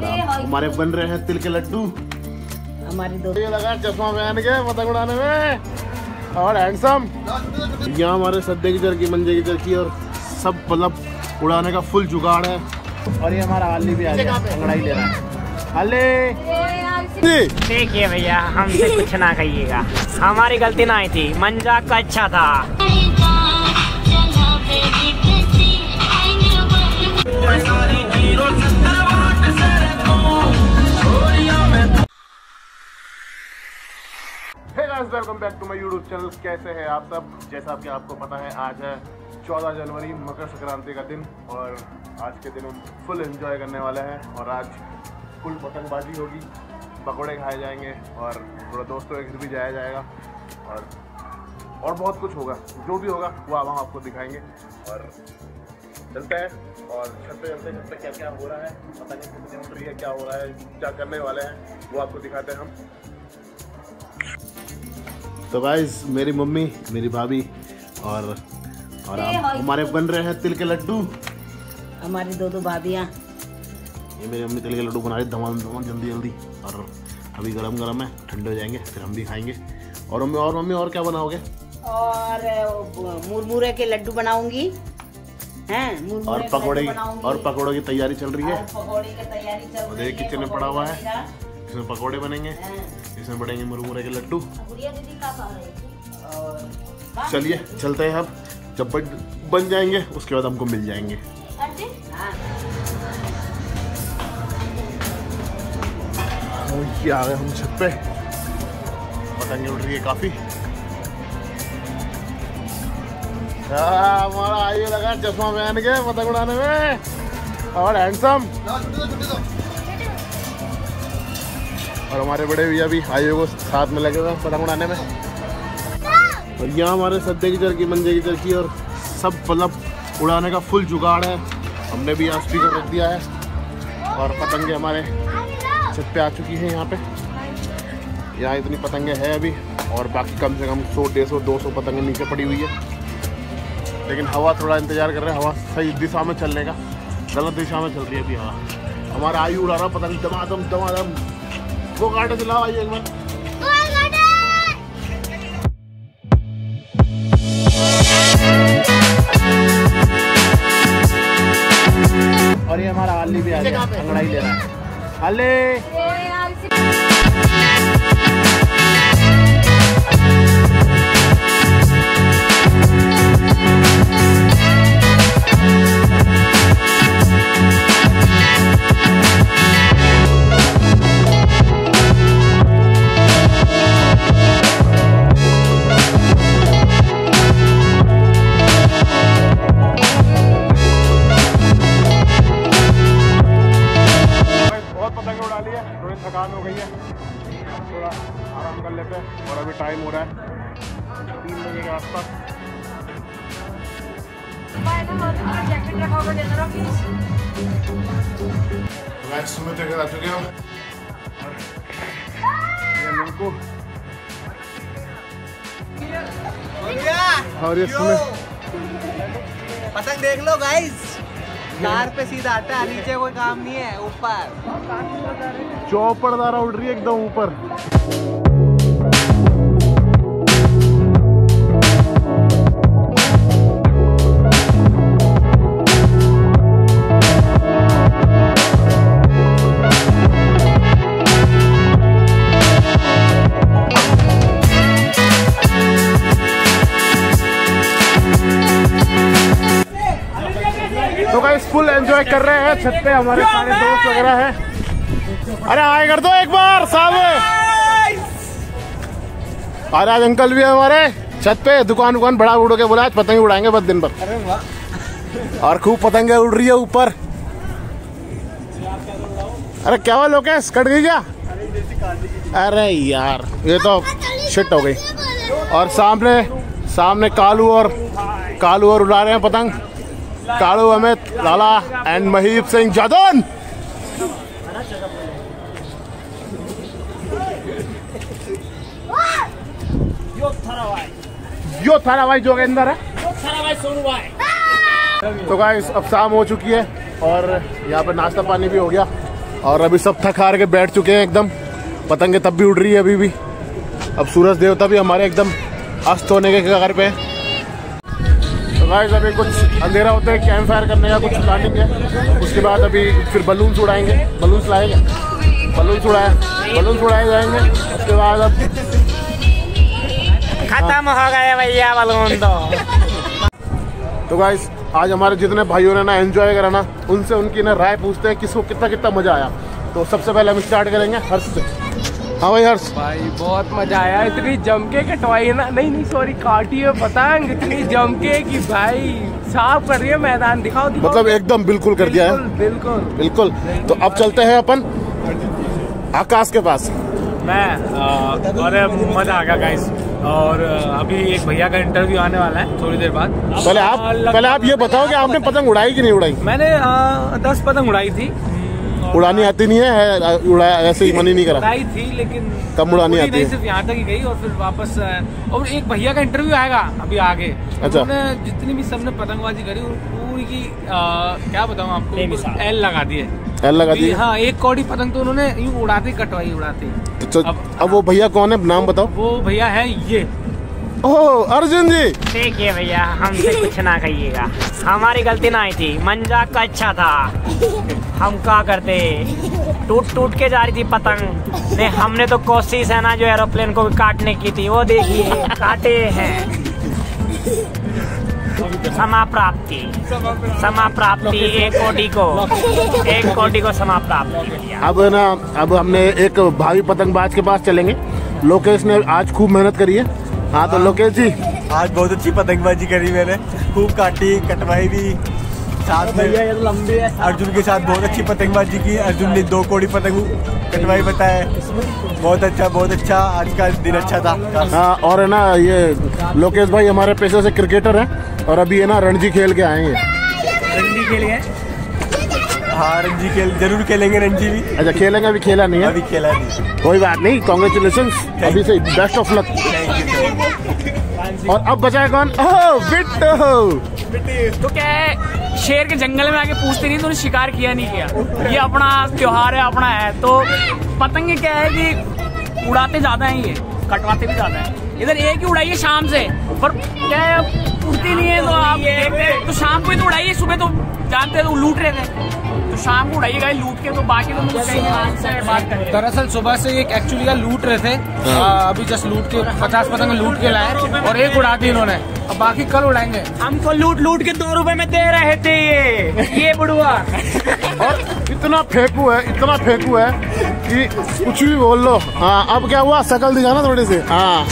और हमारे बन रहे हैं तिल के लड्डू। हमारी दो ये लगा चश्मा पहन के पतंग उड़ाने में और हैंडसम। यहाँ हमारे सद्दे की चरखी, मंजे की चरखी और सब मतलब उड़ाने का फुल जुगाड़ है। और ये हमारा हाली भी आ गया, अंगड़ाई ले रहा है। हाले देखिए भैया, हमसे कुछ ना कहिएगा, हमारी गलती ना आई थी, मंजाक का अच्छा था। Welcome back to my YouTube channel. कैसे हैं आप सब? जैसा कि आपको पता है, आज है 14 जनवरी, मकर संक्रांति का दिन। और आज के दिन हम फुल एंजॉय करने वाले हैं और आज फुल पतंगबाजी होगी, पकौड़े खाए जाएंगे और थोड़ा दोस्तों के घर भी जाया जाएगा और बहुत कुछ होगा। जो भी होगा वो हम आपको दिखाएंगे। और चलते हैं और छत पे क्या क्या हो रहा है, पतंग कितनी उड़ रही है, क्या हो रहा है, क्या करने वाले हैं, वो आपको दिखाते हैं हम। तो गाइस, मेरी मम्मी, मेरी भाभी और हमारे बन रहे हैं तिल के लड्डू। हमारी दो भाभियाँ। ये मेरी मम्मी तिल के लड्डू बना रही धमाल जल्दी जल्दी। और अभी गरम गरम है, ठंडे हो जाएंगे फिर हम भी खाएंगे। और मम्मी और क्या बनाओगे? और मुरमुरे के लड्डू बनाऊंगी हैं, और पकौड़े की तैयारी चल रही है। पकौड़े की तैयारी चल रही है। किचन में पड़ा हुआ है, इसमें पकौड़े बनेंगे, इसमें बढ़ेंगे मुरमुरे के लड्डू। चलिए चलते हैं। अब जब बन जाएंगे उसके बाद हमको मिल जाएंगे। ये आ गए हम छत पे, पतंगे उड़ रही है काफी। हमारा आइए लगा चश्मा पहन के पतंग उड़ाने में और हैंडसम। और हमारे बड़े भैया भी आइए को साथ में लगे हुए पतंग उड़ाने में। और यहाँ हमारे सद्दे की चरखी, मंजे की चरखी और सब मतलब उड़ाने का फुल जुगाड़ है। हमने भी यहाँ स्पीकर रख दिया है और पतंगे हमारे छत पे आ चुकी है। यहाँ पे यहाँ इतनी पतंगे हैं अभी, और बाकी कम से कम 100, 150, 200 पतंगे नीचे पड़ी हुई है। लेकिन हवा थोड़ा इंतजार कर रहे हैं, हवा सही दिशा में चलने का, गलत दिशा में चल रही है अभी हवा। हमारा आयु उड़ा रहा पतंग दमादम दमादम। वो कांटे चलाओ आइए एक बार। और ये हमारा हाली भी आ गया, अंगड़ाई ले रहा है। हाले थकान हो गई है, थोड़ा आराम कर लेते हैं। और अभी टाइम हो रहा है 3 बजे के आसपास। सुबह तक आ चुके हो और ये सुबह पतंग देख लो गाइस, कार पे सीधा आता है, नीचे कोई काम नहीं है। ऊपर चौपड़दारा उड़ रही है एकदम ऊपर। तो गाइस फुल एंजॉय कर रहे हैं छत पे, हमारे सारे दोस्त वगैरह हैं। अरे हाय कर दो एक बार सामने। अरे आज अंकल भी है हमारे छत पे, दुकान बड़ा उड़ के बोला आज पतंगे उड़ाएंगे बस दिन भर। अरे वाह, और खूब पतंगे उड़ रही है ऊपर। अरे क्या हुआ लोकेश, कट गई क्या? अरे यार ये तो शिट हो गई। और सामने कालू और उड़ा रहे हैं पतंग। कालू अमित लाला एंड महीप सिंह जादौन। यो थारा भाई जोगेंद्र है। तो गाइस अब शाम हो चुकी है और यहाँ पे नाश्ता पानी भी हो गया। और अभी सब थक हार के बैठ चुके हैं एकदम। पतंगे तब भी उड़ रही है अभी भी। अब सूरज देवता भी हमारे एकदम अस्त होने के कगार पे है। तो गाइस अभी कुछ अंधेरा होता है, कैंप फायर करने का कुछ प्लानिंग है। उसके बाद अभी फिर बलून्स उड़ाएंगे, बलून्स लाएंगे, बलून्स उड़ाए जाएंगे। उसके बाद अब खत्म हो गए भैया बलून तो गाइस आज हमारे जितने भाइयों ने ना एंजॉय करा ना, उनसे उनकी ना राय पूछते हैं किसको कितना कितना मजा आया। तो सबसे पहले हम स्टार्ट करेंगे हर्ष से। हाँ भाई हर्ष। भाई बहुत मजा आया, इतनी जम के कटवाई है ना, नहीं सॉरी काटी है पतंग इतनी जम के कि भाई साफ कर रही है मैदान। दिखाओ मतलब एकदम बिल्कुल कर दिया है। बिल्कुल। तो अब चलते हैं अपन आकाश के पास। अरे मजा आ गया गाइस। और अभी एक भैया का इंटरव्यू आने वाला है थोड़ी देर बाद। पहले आप ये बताओ कि आपने पतंग उड़ाई कि नहीं उड़ाई? मैंने 10 पतंग उड़ाई थी। उड़ानी आती नहीं है, उड़ाया ऐसे ही मन ही नहीं करा। उड़ाई थी लेकिन कम उड़ानी आती है। सिर्फ यहाँ तक ही गई और फिर वापस। और एक भैया का इंटरव्यू आएगा अभी आगे। अच्छा। जितनी भी सबने पतंगबाजी करी पूरी की क्या बताऊँ आपको, एल लगा दिए। एल लगा दिए? हाँ, एक कौड़ी पतंग तो उन्होंने यूँ उड़ाते कटवाई उड़ाते। तो अब वो भैया कौन है, नाम बताओ। वो भैया है ये। ओह अर्जुन जी। देखिए भैया हमसे कुछ ना कहिएगा, हमारी गलती ना आई थी, मंजाक का अच्छा था। हम क्या करते, टूट के जा रही थी पतंग ने। हमने तो कोशिश है ना जो एरोप्लेन को काटने की थी, वो देखिए काटे हैं। समाप्राप्ति एक कोटि को समाप्राप्ति किया। अब ना अब हमने एक भावी पतंगबाज के पास चलेंगे। लोकेश ने आज खूब मेहनत करी है। हाँ तो लोकेश जी आज बहुत अच्छी पतंगबाजी करी मैंने, खूब काटी कटवाई भी। साथ में अर्जुन के साथ बहुत अच्छी पतंगबाजी की। अर्जुन ने 2 कौड़ी पतंग कटवाई बताया। बहुत अच्छा आज का दिन अच्छा था। हाँ और है ना ये लोकेश भाई हमारे पेशे से क्रिकेटर हैं और अभी है ना रणजी खेल के आए हैं। रणजी खेल गए? हाँ रणजी जरूर खेलेंगे रणजी भी। अच्छा खेलेंगे, अभी खेला नहीं है? अभी खेला नहीं। कोई बात नहीं, कांग्रेचुलेशंस अभी से, बेस्ट ऑफ लक। और अब बचा है कौन? तो क्या है, शेर के जंगल में आके पूछते नहीं तो उन्हें शिकार किया नहीं किया। ये अपना त्योहार है, अपना है। तो पतंगे क्या है कि उड़ाते ज्यादा हैं, ये कटवाते भी ज्यादा हैं। इधर एक ही उड़ाइए शाम से, पर क्या है उड़ती नहीं है। तो आप देखते तो शाम को ही तो उड़ाइए, सुबह तो जानते हैं तो लूट रहे थे, तो शाम को उड़ाइएगा लूट के। तो बाकी तो बात करें। दरअसल सुबह से एक एक्चुअली का लूट रहे थे। अभी जस्ट लूट के 50 पतंग लूट के लाए और एक उड़ा दी इन्होंने। अब बाकी कल उड़ाएंगे। हमको लूट के 2 रुपए में दे रहे थे ये बुढ़वा। और इतना फेंकू है कि कुछ भी बोल लो। हाँ अब क्या हुआ, शकल दिखाना थोड़ी सी। हाँ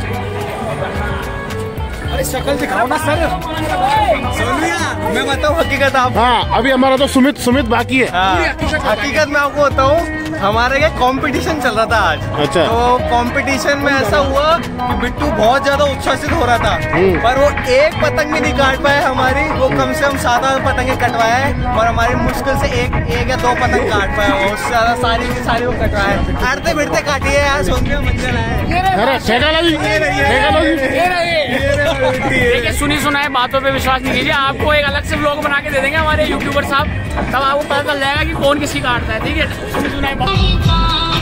अरे शक्ल दिखाओ ना सर। मैं बताऊँ हकीकत आप। हाँ अभी हमारा तो सुमित बाकी है। हकीकत मैं आपको बताऊँ, हमारे यहाँ कंपटीशन चल रहा था आज। अच्छा। तो कंपटीशन में ऐसा हुआ कि बिट्टू बहुत ज्यादा उत्साहित हो रहा था, पर वो एक पतंग भी नहीं काट पाया हमारी। वो कम से कम 7 पतंगे कटवाया है और हमारी मुश्किल से एक या 2 पतंग काट पाया। और उससे ज्यादा सारी की सारी वो कटवाया है। अड़ते भिड़ते काटी है यार, सुन के मंजर देखिए सुनी सुनाए बातों पे विश्वास नहीं कीजिए। आपको एक अलग से व्लॉग बना के दे देंगे हमारे यूट्यूबर साहब, तब आपको पता चल जाएगा कि कौन किसकी काटता है। ठीक है, सुनी सुनाए